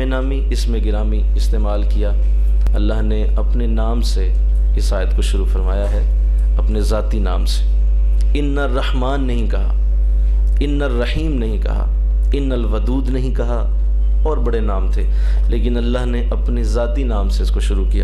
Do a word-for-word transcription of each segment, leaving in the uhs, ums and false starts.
नामी इसमें गिरामी इस्तेमाल किया। अल्लाह ने अपने नाम से इस आयत को शुरू फरमाया है, अपने ज़ाती नाम से। इन्नर रहमान नहीं कहा, इन्नर रहीम नहीं कहा, इन्नल वदूद नहीं कहा, और बड़े नाम थे, लेकिन अल्लाह ने अपने ज़ाती नाम से इसको शुरू किया।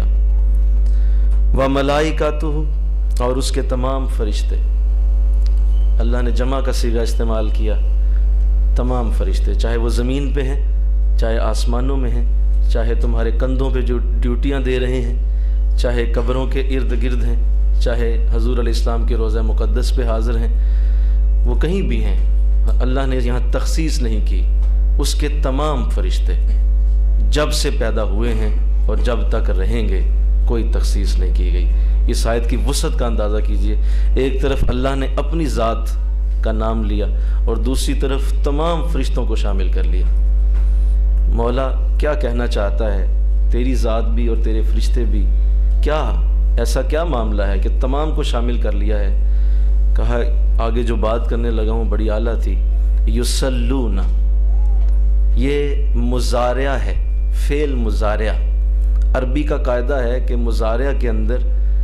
व मलाइकातुहु, और उसके तमाम फरिश्ते। अल्लाह ने जमा का सीगा इस्तेमाल किया, तमाम फरिश्ते, चाहे वो ज़मीन पे हैं, चाहे आसमानों में हैं, चाहे तुम्हारे कंधों पे जो ड्यूटियाँ दे रहे हैं, चाहे कब्रों के इर्द गिर्द हैं, चाहे हजूर अलैहिस्सलाम के रोज़ा मुक़द्दस पे हाज़िर हैं, वो कहीं भी हैं, अल्लाह ने यहाँ तख़सीस नहीं की। उसके तमाम फरिश्ते जब से पैदा हुए हैं और जब तक रहेंगे, कोई तख़सीस नहीं की गई। इस आयत की वसअत का अंदाज़ा कीजिए। एक तरफ अल्लाह ने अपनी ज़ात का नाम लिया और दूसरी तरफ तमाम फरिश्तों को शामिल कर लिया। मौला क्या कहना चाहता है, तेरी ज़ात भी और तेरे फरिश्ते भी, क्या ऐसा क्या मामला है कि तमाम को शामिल कर लिया है। कहा आगे जो बात करने लगा हूँ बड़ी आला थी। युसल्लूना, ये मुज़ारिया है, फ़ेल मुज़ारिया। अरबी का कायदा है कि मुज़ारिया के अंदर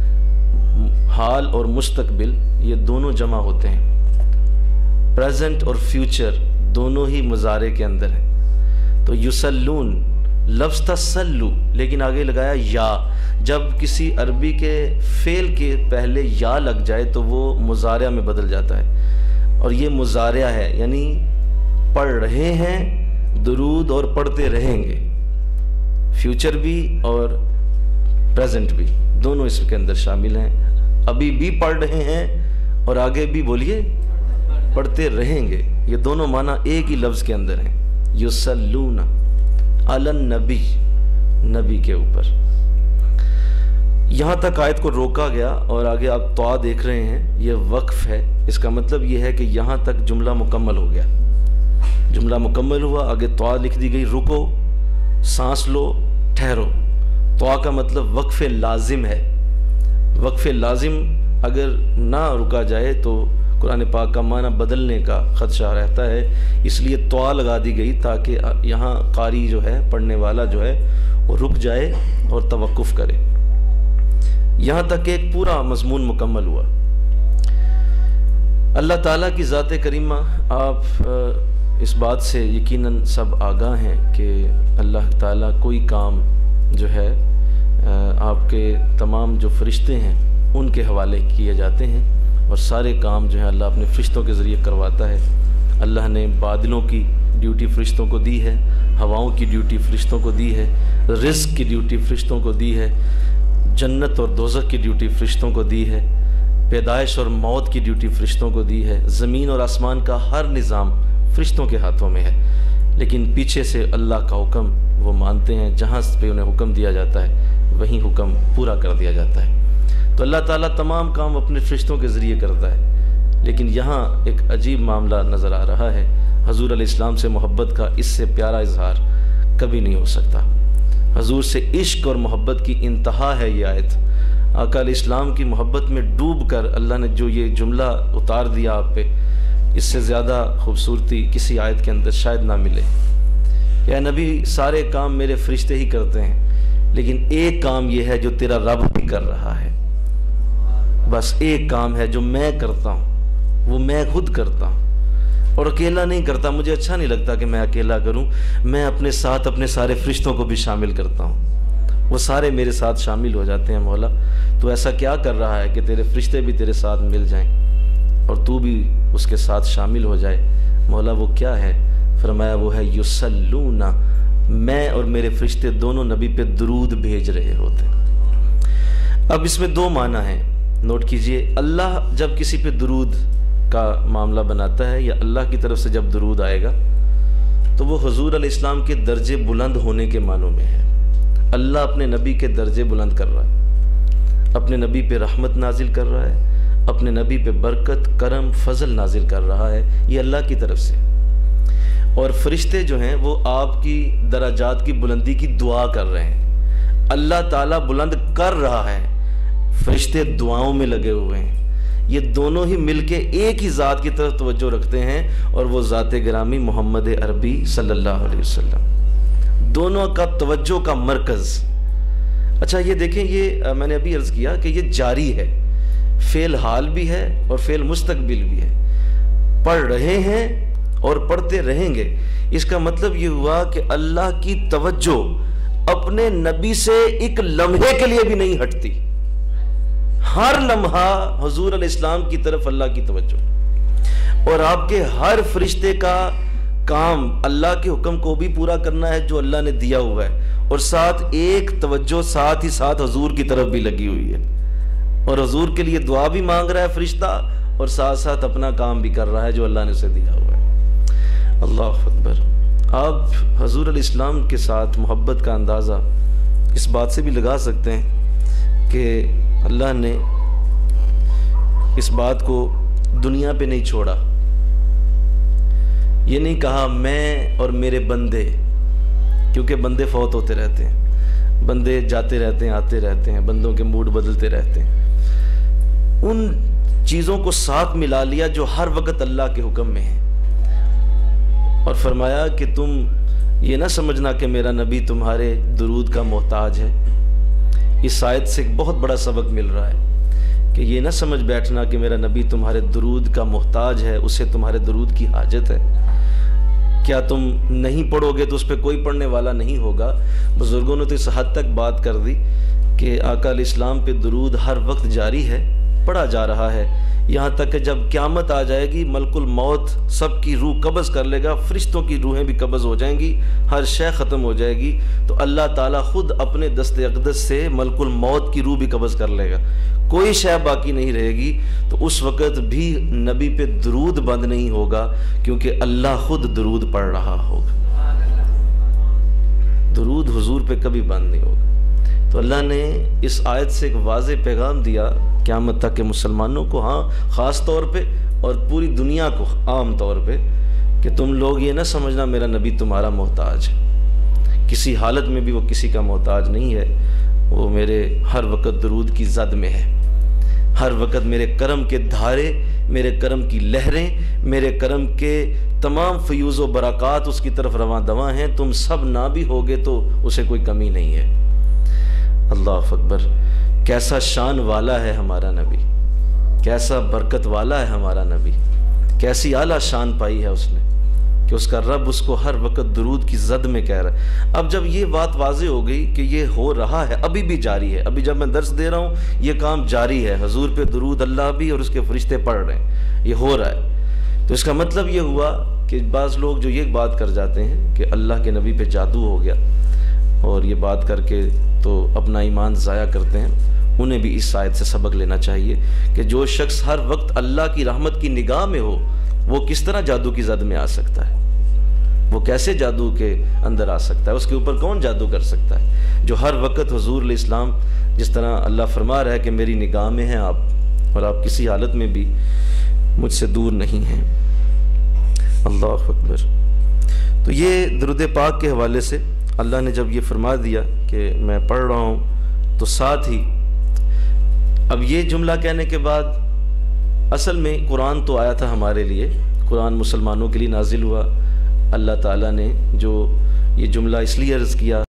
हाल और मुस्तकबिल ये दोनों जमा होते हैं, प्रेजेंट और फ्यूचर दोनों ही मुज़ारे के अंदर हैं। तो युसल्लून लफ्ज़ था सल्लू, लेकिन आगे लगाया या। जब किसी अरबी के फ़ेल के पहले या लग जाए तो वो मुज़ारिया में बदल जाता है, और ये मुज़ारिया है, यानी पढ़ रहे हैं दुरूद और पढ़ते रहेंगे। फ्यूचर भी और प्रेजेंट भी दोनों इसके अंदर शामिल हैं। अभी भी पढ़ रहे हैं और आगे भी बोलिए पढ़ते रहेंगे, ये दोनों माना एक ही लफ्ज़ के अंदर हैं। युसल्लूना अलन नबी, नबी के ऊपर। यहाँ तक आयत को रोका गया और आगे आप तवा देख रहे हैं, ये वक्फ है। इसका मतलब ये है कि यहाँ तक जुमला मुकम्मल हो गया। जुमला मुकम्मल हुआ, आगे तवा लिख दी गई, रुको, सांस लो, ठहरो। तवा का मतलब वक्फ़े लाजिम है। वक्फ़े लाजिम अगर ना रुका जाए तो कुरान पाक का माना बदलने का ख़दशा रहता है, इसलिए तवा लगा दी गई ताकि यहाँ कारी जो है, पढ़ने वाला जो है, वो रुक जाए और तवक्कुफ़ करे। यहाँ तक एक पूरा मज़मून मुकम्मल हुआ। अल्लाह ताला की ज़ात करीमा, आप इस बात से यकीनन सब आगाह हैं कि अल्लाह ताला कोई काम जो है आपके तमाम जो फरिश्ते हैं उनके हवाले किए जाते हैं, और सारे काम जो है अल्लाह अपने फरिश्तों के ज़रिए करवाता है। अल्लाह ने बादलों की ड्यूटी फरिश्तों को दी है, हवाओं की ड्यूटी फरिश्तों को दी है, रिज़्क़ की ड्यूटी फरिश्तों को दी है, जन्नत और दोज़ख की ड्यूटी फरिश्तों को दी है, पैदाइश और मौत की ड्यूटी फरिश्तों को दी है। ज़मीन और आसमान का हर निज़ाम फरिश्तों के हाथों में है, लेकिन पीछे से अल्लाह का हुक्म वो मानते हैं। जहाँ पे उन्हें हुक्म दिया जाता है वहीं हुक्म पूरा कर दिया जाता है। तो अल्लाह ताला तमाम काम अपने फरिश्तों के ज़रिए करता है। लेकिन यहाँ एक अजीब मामला नज़र आ रहा है। हजूर अलैहिस्सलाम से मोहब्बत का इससे प्यारा इजहार कभी नहीं हो सकता। हजूर से इश्क और मोहब्बत की इंतहा है ये आयत। आका अलैहिस्सलाम की मोहब्बत में डूब कर अल्लाह ने जो ये जुमला उतार दिया आप पे, इससे ज़्यादा खूबसूरती किसी आयत के अंदर शायद ना मिले। या नबी, सारे काम मेरे फरिश्ते ही करते हैं, लेकिन एक काम ये है जो तेरा रब भी कर रहा है। बस एक काम है जो मैं करता हूँ, वो मैं खुद करता हूँ, और अकेला नहीं करता। मुझे अच्छा नहीं लगता कि मैं अकेला करूँ, मैं अपने साथ अपने सारे फरिश्तों को भी शामिल करता हूँ, वो सारे मेरे साथ शामिल हो जाते हैं। मौला, तो ऐसा क्या कर रहा है कि तेरे फरिश्ते भी तेरे साथ मिल जाएं और तू भी उसके साथ शामिल हो जाए। मौला वो क्या है? फरमाया वो है युसल्लूना, मैं और मेरे फरिश्ते दोनों नबी पे दुरूद भेज रहे होते हैं। अब इसमें दो माना है, नोट कीजिए। अल्लाह जब किसी पे दुरूद का मामला बनाता है या अल्लाह की तरफ से जब दुरूद आएगा तो वो हुजूर अलैहिस्सलाम के दर्जे बुलंद होने के मानों में है। अल्लाह अपने नबी के दर्जे बुलंद कर रहा है, अपने नबी पे रहमत नाजिल कर रहा है, अपने नबी पे बरकत, करम, फजल नाजिल कर रहा है, ये अल्लाह की तरफ से। और फरिश्ते जो हैं वो आपकी दराजात की बुलंदी की दुआ कर रहे हैं। अल्लाह ताला बुलंद कर रहा है, फरिश्ते दुआओं में लगे हुए हैं। ये दोनों ही मिलके एक ही ज़ात की तरफ तवज्जो रखते हैं, और वो ज़ात गिरामी मोहम्मद अरबी सल्लल्लाहु अलैहि वसल्लम। दोनों का तवज्जो का मरकज़। अच्छा ये देखें, ये मैंने अभी अर्ज़ किया कि ये जारी है, फ़ेल हाल भी है और फ़ेल मुस्तकबिल भी है। पढ़ रहे हैं और पढ़ते रहेंगे। इसका मतलब ये हुआ कि अल्लाह की तवज्जो अपने नबी से एक लम्हे के लिए भी नहीं हटती। हर लम्हा हुजूर अलैहिस्सलाम की तरफ अल्लाह की तवज्जो, और आपके हर फरिश्ते का काम अल्लाह के हुक्म को भी पूरा करना है जो अल्लाह ने दिया हुआ है, और साथ एक तवज्जो साथ ही साथ हुजूर की तरफ भी लगी हुई है, और हुजूर के लिए दुआ भी मांग रहा है फरिश्ता, और साथ साथ अपना काम भी कर रहा है जो अल्लाह ने उसे दिया हुआ है। अल्लाह अकबर। आप हुजूर अलैहिस्सलाम के साथ मोहब्बत का अंदाज़ा इस बात से भी लगा सकते हैं कि अल्लाह ने इस बात को दुनिया पे नहीं छोड़ा। ये नहीं कहा मैं और मेरे बंदे, क्योंकि बंदे फौत होते रहते हैं, बंदे जाते रहते हैं, आते रहते हैं, बंदों के मूड बदलते रहते हैं। उन चीज़ों को साथ मिला लिया जो हर वक्त अल्लाह के हुक्म में है, और फरमाया कि तुम ये ना समझना कि मेरा नबी तुम्हारे दुरूद का मोहताज है। इस आयत से एक बहुत बड़ा सबक मिल रहा है कि ये ना समझ बैठना कि मेरा नबी तुम्हारे दुरूद का मोहताज है, उसे तुम्हारे दुरूद की हाजत है। क्या तुम नहीं पढ़ोगे तो उस पर कोई पढ़ने वाला नहीं होगा। बुजुर्गों ने तो इस हद तक बात कर दी कि आका अलैहिस्सलाम पे दुरूद हर वक्त जारी है, पढ़ा जा रहा है, यहाँ तक कि जब क़यामत आ जाएगी मलकुल मौत सबकी रूह कब्ज़ कर लेगा, फरिश्तों की रूहें भी कब्ज़ हो जाएंगी, हर शय ख़त्म हो जाएगी, तो अल्लाह ताला ख़ुद अपने दस्ते अक़दस से मलकुल मौत की रूह भी कब्ज़ कर लेगा, कोई शय बाकी नहीं रहेगी। तो उस वक़्त भी नबी पे दुरूद बंद नहीं होगा, क्योंकि अल्लाह ख़ुद दुरूद पढ़ रहा होगा। दुरूद हुजूर पे कभी बंद नहीं होगा। तो अल्लाह ने इस आयत से एक वाज़े पैगाम दिया क़यामत तक के मुसलमानों को, हाँ ख़ास तौर पे, और पूरी दुनिया को आम तौर पे, कि तुम लोग ये ना समझना मेरा नबी तुम्हारा मोहताज है। किसी हालत में भी वो किसी का मोहताज नहीं है, वो मेरे हर वक्त दुरूद की ज़द में है, हर वक्त मेरे करम के धारे, मेरे करम की लहरें, मेरे करम के तमाम फ़यूज़ व बरक़ात उसकी तरफ रवां दवां हैं। तुम सब ना भी होगे तो उसे कोई कमी नहीं है। अल्लाह अकबर। कैसा शान वाला है हमारा नबी, कैसा बरकत वाला है हमारा नबी, कैसी आला शान पाई है उसने कि उसका रब उसको हर वक्त दुरूद की ज़द में कह रहा है। अब जब ये बात वाज़े हो गई कि ये हो रहा है, अभी भी जारी है, अभी जब मैं दर्स दे रहा हूँ ये काम जारी है, हुजूर पे दुरूद अल्लाह भी और उसके फरिश्ते पढ़ रहे हैं, ये हो रहा है। तो इसका मतलब ये हुआ कि बाज़ लोग जो ये बात कर जाते हैं कि अल्लाह के नबी पे जादू हो गया, और ये बात करके तो अपना ईमान ज़ाया करते हैं, उन्हें भी इस आयत से सबक लेना चाहिए कि जो शख्स हर वक्त अल्लाह की रहमत की निगाह में हो, वो किस तरह जादू की ज़द में आ सकता है, वो कैसे जादू के अंदर आ सकता है, उसके ऊपर कौन जादू कर सकता है। जो हर वक्त हुजूर अलैहिस्सलाम, जिस तरह अल्लाह फरमा रहा है कि मेरी निगाह में हैं आप, और आप किसी हालत में भी मुझसे दूर नहीं हैं। अल्लाह अकबर। तो ये दुरूद पाक के हवाले से अल्लाह ने जब ये फरमा दिया कि मैं पढ़ रहा हूँ, तो साथ ही अब ये जुमला कहने के बाद असल में कुरान तो आया था हमारे लिए, कुरान मुसलमानों के लिए नाजिल हुआ। अल्लाह ताला ने जो ये जुमला इसलिए अर्ज़ किया